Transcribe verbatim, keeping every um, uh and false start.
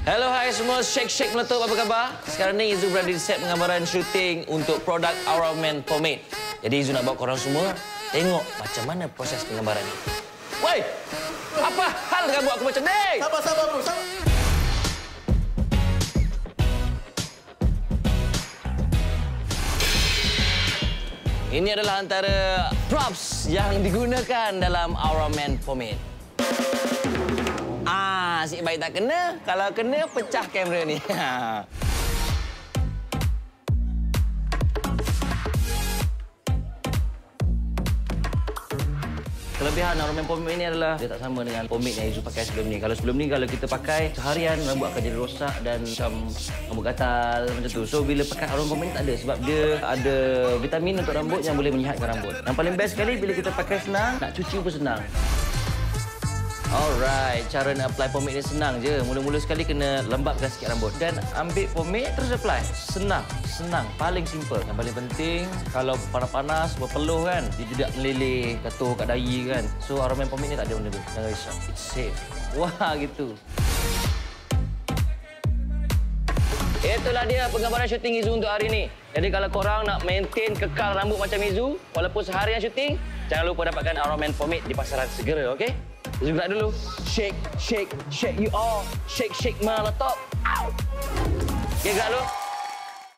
Hello, hai semua. Shake, shake, meletup. Apa khabar? Sekarang ni Izu berada di set penggambaran syuting untuk produk Aura Men Pomade. Jadi Izu nak bawa korang semua tengok macam mana proses penggambaran ni. Woi! Apa hal dengan buat aku macam ni? Sabar, sabar bro, sabar. Ini adalah antara props yang digunakan dalam Aura Men Pomade. Ah, asyik baik tak kena. Kalau kena, pecah kamera ni. Kelebihan Aura Men Pomade ini adalah dia tak sama dengan pomade yang Izu pakai sebelum ni. Kalau sebelum ni, kalau kita pakai seharian, rambut akan jadi rosak dan macam rambut gatal macam tu. So, bila pakai Aura Men Pomade tak ada sebab dia ada vitamin untuk rambut yang boleh menyihatkan rambut. Yang paling best sekali bila kita pakai senang, nak cuci pun senang. Alright, cara nak apply pomade ni senang je. Mula-mula sekali kena lembapkan sikit rambut. Dan ambil pomade, terus apply. Senang, senang. Paling simple. Yang paling penting, kalau panas-panas, berpeluh kan, dia tidak meleleh, jatuh kat dahi kan. So, Aura Men Pomade ni tak ada benda tu. Jangan risau. It's safe. Wah, gitu. Itulah dia penggambaran syuting Izu untuk hari ini. Jadi kalau korang nak maintain kekal rambut macam Izu, walaupun seharian syuting, jangan lupa dapatkan Aura Men Pomade di pasaran segera, okey? Izu gerak dulu. Shake, shake, shake you all. Shake, shake meletup. Ow! Okey, gerak dulu.